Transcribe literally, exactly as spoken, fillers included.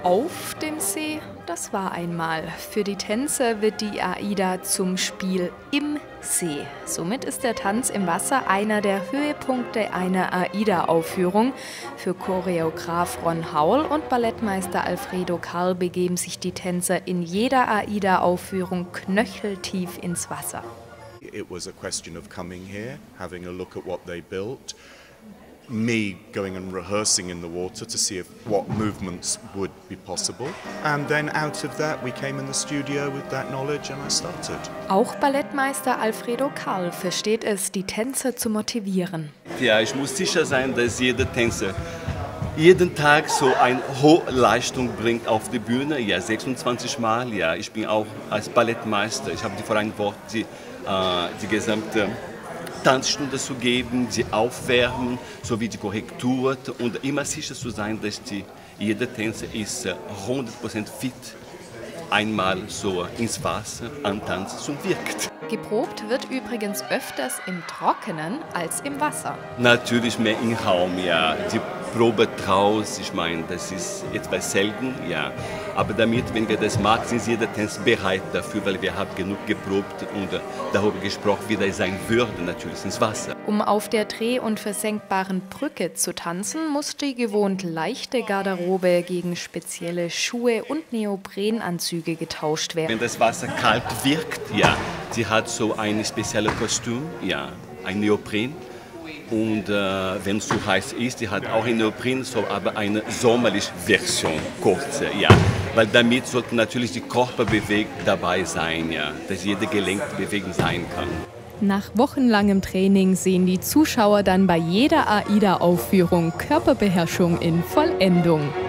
Auf dem See, das war einmal. Für die Tänzer wird die AIDA zum Spiel im See. Somit ist der Tanz im Wasser einer der Höhepunkte einer AIDA-Aufführung. Für Choreograf Ron Howell und Ballettmeister Alfredo Karl begeben sich die Tänzer in jeder AIDA-Aufführung knöcheltief ins Wasser. It was a question of coming here, having a look at what they built, me going and rehearsing in the water to see if what movements would be possible, and then out of that we came in the studio with that knowledge and I started. Auch Ballettmeister Alfredo Karl versteht es, die Tänzer zu motivieren. Ja, ich muss sicher sein, dass jeder Tänzer jeden Tag so eine hohe Leistung bringt auf die Bühne. Ja, sechsundzwanzig Mal. Ja, ich bin auch als Ballettmeister. Ich habe die Verantwortung, die, äh, die gesamte Tanzstunde zu geben, sie aufwärmen, sowie die Korrektur und immer sicher zu sein, dass die, jeder Tänzer ist hundert Prozent fit, einmal so ins Wasser antanzt und wirkt. Geprobt wird übrigens öfters im Trockenen als im Wasser. Natürlich mehr im Raum, ja. Die Probe draußen, ich meine, das ist etwas selten, ja. Aber damit, wenn wir das machen, sind jeder Tänzer bereit dafür, weil wir haben genug geprobt und darüber gesprochen, wie das sein würde, natürlich ins Wasser. Um auf der dreh- und versenkbaren Brücke zu tanzen, muss die gewohnt leichte Garderobe gegen spezielle Schuhe und Neoprenanzüge getauscht werden. Wenn das Wasser kalt wirkt, ja, sie hat so ein spezielles Kostüm, ja, ein Neopren. Und äh, wenn es zu heiß ist, die hat auch ein Neopren, so aber eine sommerliche Version, kurze, ja. Weil damit sollte natürlich die Körperbewegung dabei sein, ja, dass jede Gelenk bewegen sein kann. Nach wochenlangem Training sehen die Zuschauer dann bei jeder AIDA-Aufführung Körperbeherrschung in Vollendung.